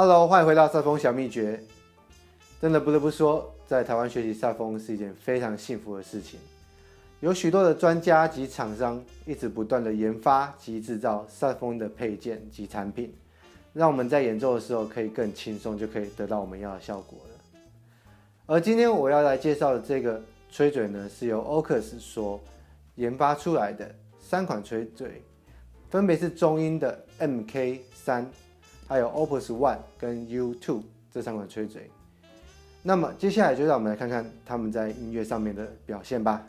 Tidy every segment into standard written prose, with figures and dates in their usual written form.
Hello， 欢迎回到赛风小秘诀。真的不得不说，在台湾学习赛风是一件非常幸福的事情。有许多的专家及厂商一直不断的研发及制造赛风的配件及产品，让我们在演奏的时候可以更轻松，就可以得到我们要的效果了。而今天我要来介绍的这个吹嘴呢，是由 Ocus 所研发出来的3款吹嘴，分别是中音的 MK3， 还有 Opus One 跟 U2 这3款吹嘴。那么接下来就让我们来看看他们在音乐上面的表现吧。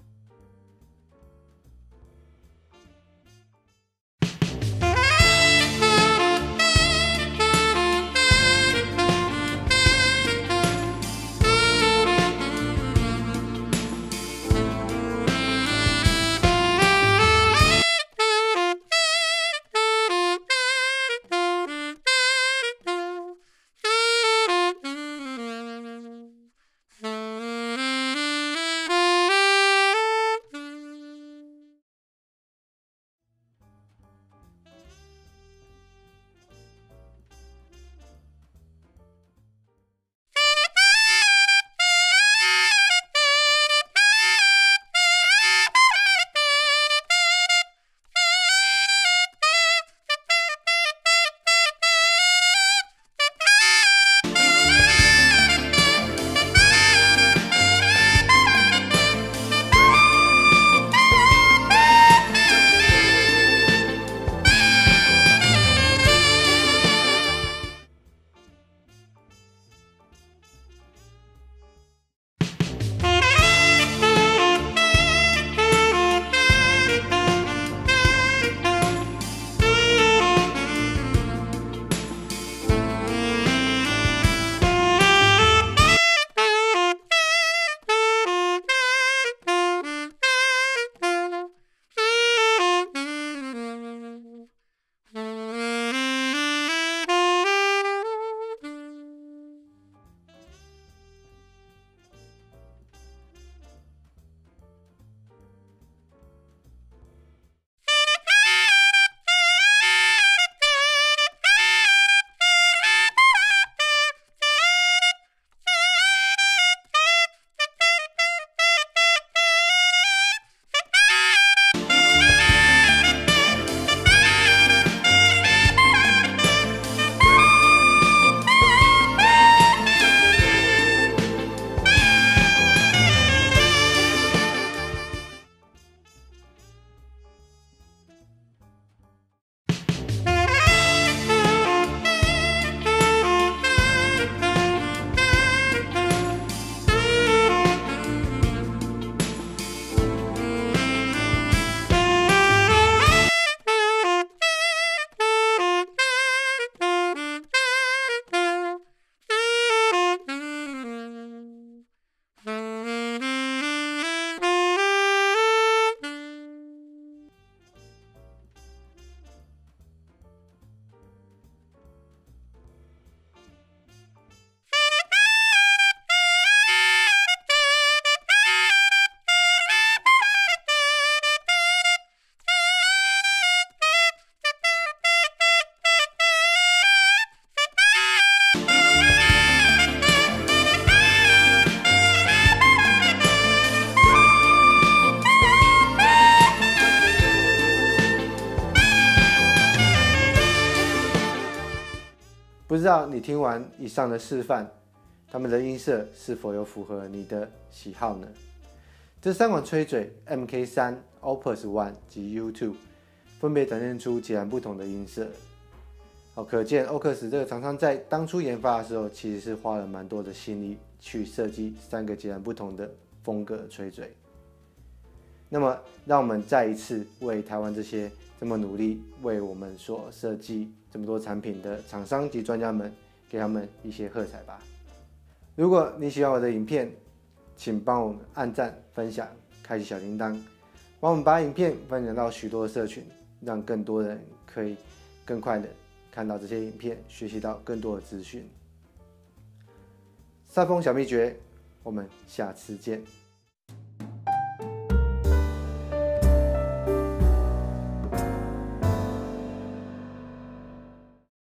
不知道你听完以上的示范，他们的音色是否有符合你的喜好呢？这3款吹嘴 MK3、Opus One 及 U2 分别展现出截然不同的音色。可见 Ocus 这个厂商在当初研发的时候，其实是花了蛮多的心力去设计3个截然不同的风格的吹嘴。那么，让我们再一次为台湾这些这么努力为我们所设计这么多产品的厂商及专家们，给他们一些喝彩吧。如果你喜欢我的影片，请帮我们按赞、分享、开启小铃铛，帮我们把影片分享到许多的社群，让更多人可以更快的看到这些影片，学习到更多的资讯。赛风小秘诀，我们下次见。